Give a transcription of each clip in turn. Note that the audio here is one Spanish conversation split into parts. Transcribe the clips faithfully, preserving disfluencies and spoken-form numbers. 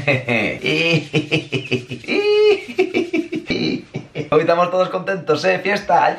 Hoy estamos todos contentos, ¿eh? ¡Fiesta!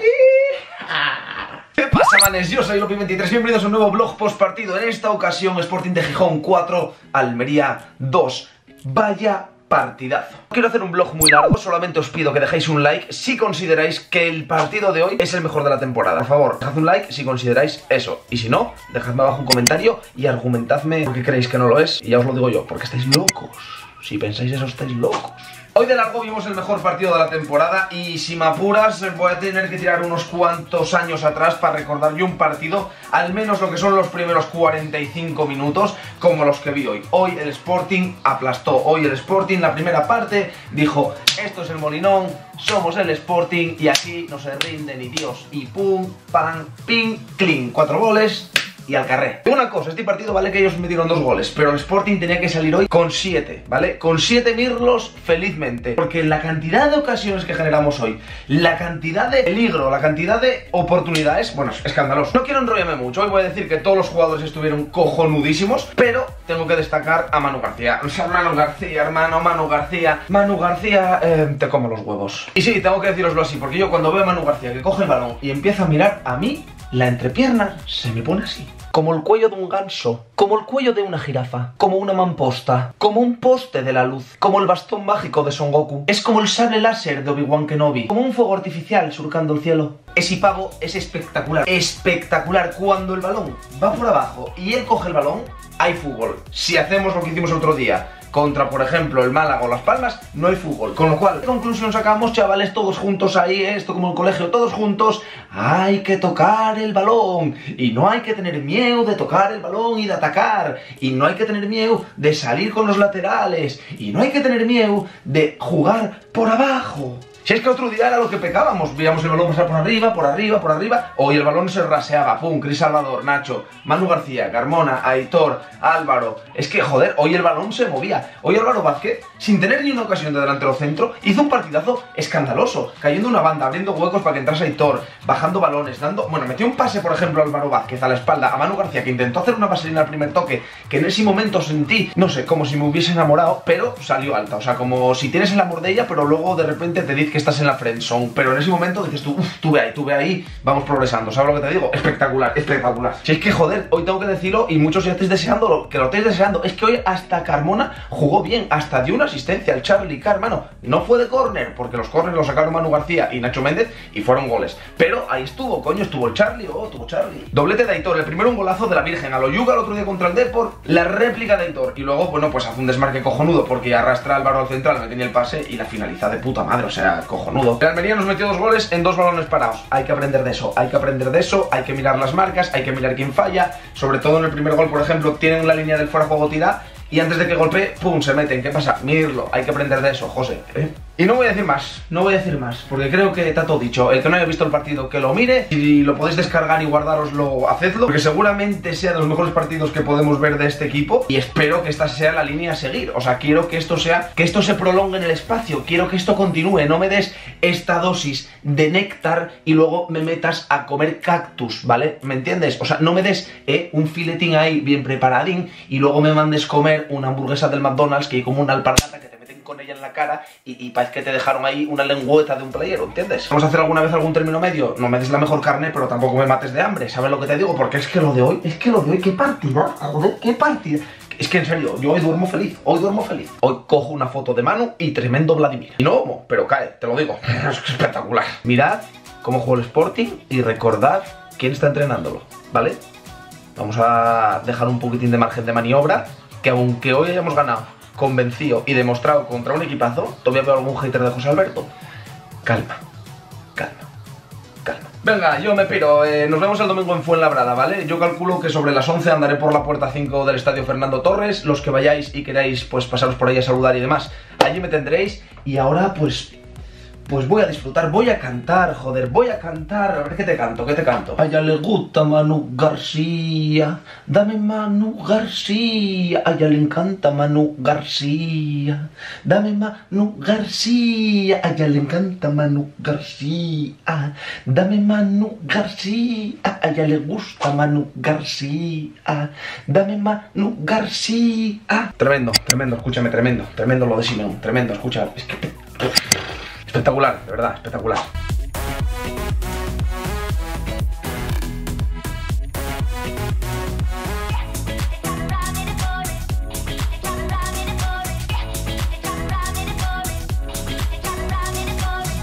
¿Qué pasa, manes? Yo soy Lopi veintitrés, bienvenidos a un nuevo vlog post partido. En esta ocasión, Sporting de Gijón cuatro, Almería dos. Vaya partidazo. Quiero hacer un vlog muy largo, solamente os pido que dejéis un like si consideráis que el partido de hoy es el mejor de la temporada. Por favor, dejad un like si consideráis eso. Y si no, dejadme abajo un comentario y argumentadme por qué creéis que no lo es. Y ya os lo digo yo, porque estáis locos. Si pensáis eso, estáis locos. Hoy de largo vimos el mejor partido de la temporada y si me apuras voy a tener que tirar unos cuantos años atrás para recordar yo un partido, al menos lo que son los primeros cuarenta y cinco minutos, como los que vi hoy. Hoy el Sporting aplastó, hoy el Sporting, la primera parte, dijo, esto es el Molinón, somos el Sporting y aquí no se rinde ni Dios. Y pum, pam, ping, clean, cuatro goles y al carré. Una cosa, este partido vale que ellos metieron dos goles, pero el Sporting tenía que salir hoy con siete, ¿vale? Con siete mirlos felizmente, porque la cantidad de ocasiones que generamos hoy, la cantidad de peligro, la cantidad de oportunidades, bueno, es escandaloso. No quiero enrollarme mucho, hoy voy a decir que todos los jugadores estuvieron cojonudísimos, pero tengo que destacar a Manu García. O sea, Manu García, hermano, Manu García. Manu García, eh, te como los huevos. Y sí, tengo que deciroslo así, porque yo cuando veo a Manu García que coge el balón y empieza a mirar, a mí la entrepierna se me pone así. Como el cuello de un ganso, como el cuello de una jirafa, como una mamposta, como un poste de la luz, como el bastón mágico de Son Goku. Es como el sable láser de Obi-Wan Kenobi, como un fuego artificial surcando el cielo. Ese pavo es espectacular, espectacular. Cuando el balón va por abajo y él coge el balón, hay fútbol. Si hacemos lo que hicimos el otro día contra, por ejemplo, el Málaga o Las Palmas, no hay fútbol. Con lo cual, ¿qué conclusión sacamos, chavales? Todos juntos ahí, ¿eh? Esto como el colegio, todos juntos. Hay que tocar el balón. Y no hay que tener miedo de tocar el balón y de atacar. Y no hay que tener miedo de salir con los laterales. Y no hay que tener miedo de jugar por abajo. Si es que otro día era lo que pecábamos, veíamos el balón pasar por arriba, por arriba, por arriba, hoy el balón se raseaba, pum, Cris Salvador, Nacho, Manu García, Carmona, Aitor, Álvaro, es que joder, hoy el balón se movía, hoy Álvaro Vázquez, sin tener ni una ocasión de delantero centro, hizo un partidazo escandaloso, cayendo una banda, abriendo huecos para que entrase Aitor, bajando balones, dando, bueno, metió un pase por ejemplo a Álvaro Vázquez a la espalda, a Manu García, que intentó hacer una vaselina al primer toque, que en ese momento sentí, no sé, como si me hubiese enamorado, pero salió alta, o sea, como si tienes el amor de ella, pero luego de repente te dice que estás en la friendzone, pero en ese momento dices tú, uff, tú ve ahí, tú ve ahí, vamos progresando, ¿sabes lo que te digo? Espectacular, espectacular. Si es que joder, hoy tengo que decirlo y muchos ya estáis deseándolo, que lo estáis deseando, es que hoy hasta Carmona jugó bien, hasta dio una asistencia al Charlie Car, hermano, no fue de córner, porque los córners los sacaron Manu García y Nacho Méndez y fueron goles, pero ahí estuvo, coño, estuvo el Charlie, oh, estuvo Charlie. Doblete de Aitor, el primero un golazo de la Virgen, a lo Yuga el otro día contra el Depor, la réplica de Aitor, y luego, bueno, pues hace un desmarque cojonudo, porque arrastra al Álvaro al central, me tenía el pase y la finaliza de puta madre, o sea, cojonudo. El Almería nos metió dos goles en dos balones parados. Hay que aprender de eso, hay que aprender de eso, hay que mirar las marcas, hay que mirar quién falla. Sobre todo en el primer gol, por ejemplo, tienen la línea del fuera de juego tirada y antes de que golpee, pum, se meten. ¿Qué pasa? Mirlo, hay que aprender de eso, José, ¿eh? Y no voy a decir más, no voy a decir más, porque creo que está todo dicho. El que no haya visto el partido, que lo mire. Si lo podéis descargar y guardaroslo, hacedlo, porque seguramente sea de los mejores partidos que podemos ver de este equipo. Y espero que esta sea la línea a seguir. O sea, quiero que esto sea, que esto se prolongue en el espacio. Quiero que esto continúe, no me des esta dosis de néctar y luego me metas a comer cactus, ¿vale? ¿Me entiendes? O sea, no me des eh, un filetín ahí bien preparadín y luego me mandes comer una hamburguesa del McDonald's que hay como una alpargata que te meten con ella en la cara y, y parece que te dejaron ahí una lengüeta de un playero, ¿entiendes? Vamos a hacer alguna vez algún término medio. No me des la mejor carne, pero tampoco me mates de hambre, ¿sabes lo que te digo? Porque es que lo de hoy, es que lo de hoy, qué partida, joder, qué partida. Es que en serio, yo hoy duermo feliz, hoy duermo feliz. Hoy cojo una foto de Manu y tremendo Vladimir. Y no homo, pero cae, te lo digo, es espectacular. Mirad cómo juega el Sporting y recordad quién está entrenándolo, ¿vale? Vamos a dejar un poquitín de margen de maniobra, que aunque hoy hayamos ganado, convencido y demostrado contra un equipazo, todavía veo algún hater de José Alberto. Calma, calma, calma. Venga, yo me piro, eh, nos vemos el domingo en Fuenlabrada, ¿vale? Yo calculo que sobre las once andaré por la puerta cinco del Estadio Fernando Torres. Los que vayáis y queráis, pues pasaros por ahí a saludar y demás, allí me tendréis. Y ahora, pues, Pues voy a disfrutar, voy a cantar, joder, voy a cantar. A ver, ¿qué te canto? ¿Qué te canto? A ella le gusta Manu García, dame Manu García. A ella le encanta Manu García, dame Manu García. A ella le encanta Manu García, dame Manu García. A ella le gusta Manu García, dame Manu García. Tremendo, tremendo, escúchame, tremendo, tremendo lo de Simeón, tremendo, escucha, es que... espectacular, de verdad, espectacular.